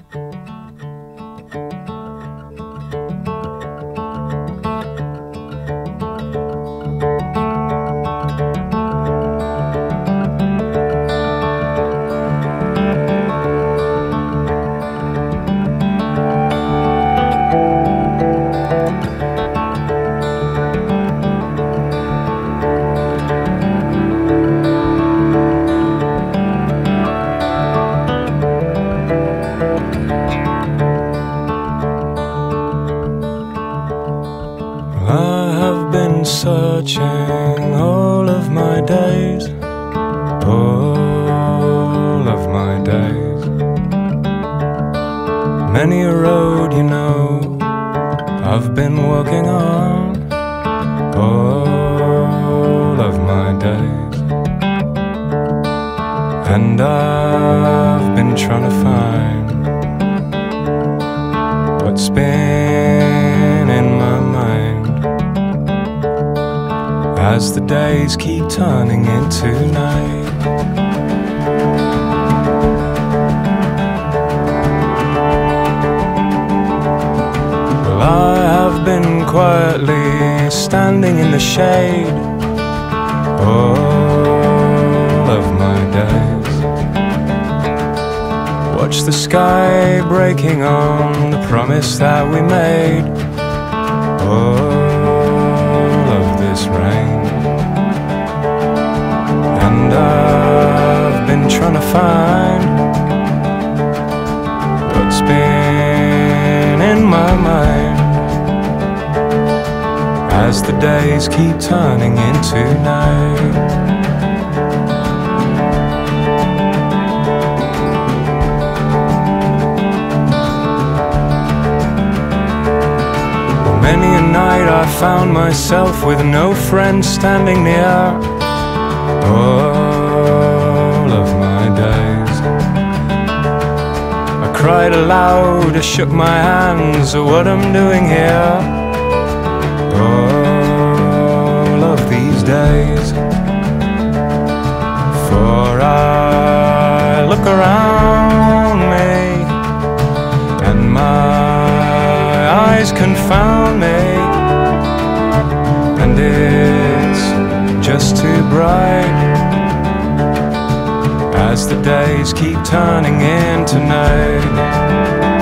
I have been searching all of my days, all of my days. Many a road, you know, I've been walking on, all of my days. And I've been trying to find what's been in my mind, as the days keep turning into night. Well, I have been quietly standing in the shade all of my days. Watch the sky breaking on the promise that we made, all of this rain. And I've been trying to find what's been in my mind, as the days keep turning into night. Many a night I found myself with no friend standing near, all of my days. I cried aloud, I shook my hands at what I'm doing here, all of these days. For I look around me and my eyes confound me, and it's just too bright, as the days keep turning into night.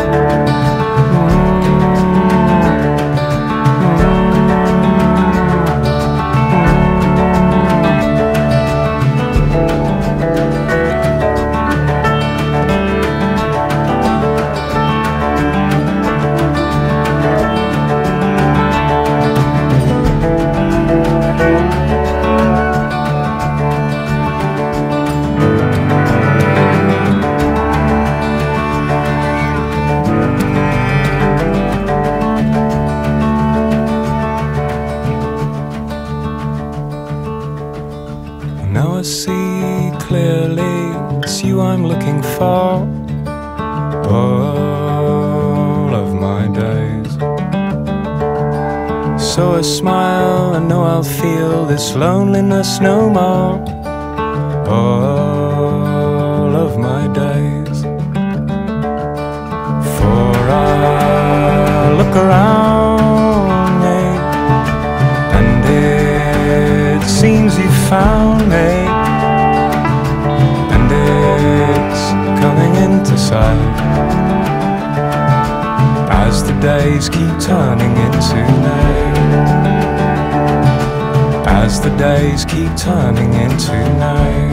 Now I see clearly it's you I'm looking for, all of my days. So I smile and know I'll feel this loneliness no more, all of my days. For I look around me and it seems you found me, and it's coming into sight, as the days keep turning into night, as the days keep turning into night.